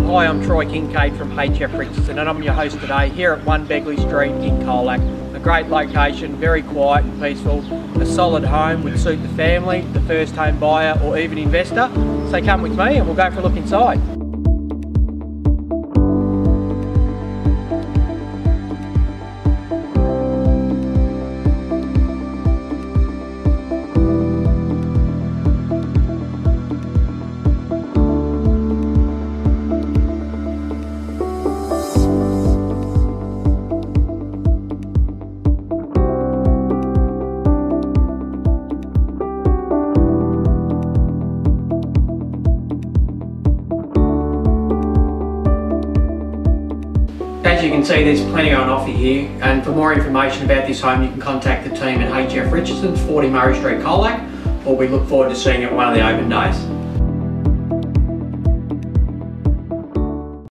Hi, I'm Troy Kincaid from HF Richardson and I'm your host today here at 1 Begley Street in Colac. A great location, very quiet and peaceful, a solid home would suit the family, the first home buyer or even investor. So come with me and we'll go for a look inside. As you can see, there's plenty on offer here, and for more information about this home you can contact the team at HF Richardson, 40 Murray Street, Colac, or we look forward to seeing you at one of the open days.